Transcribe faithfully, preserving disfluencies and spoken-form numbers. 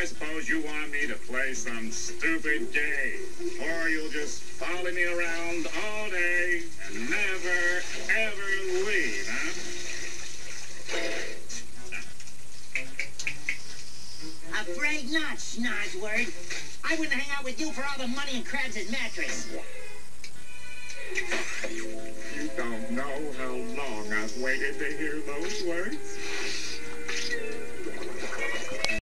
suppose you want me to play some stupid game. Or you'll just follow me around all day and never, ever leave, huh? Afraid not, Snozzward. I wouldn't hang out with you for all the money and Krabs' mattress. You don't know how long I've waited to hear those words.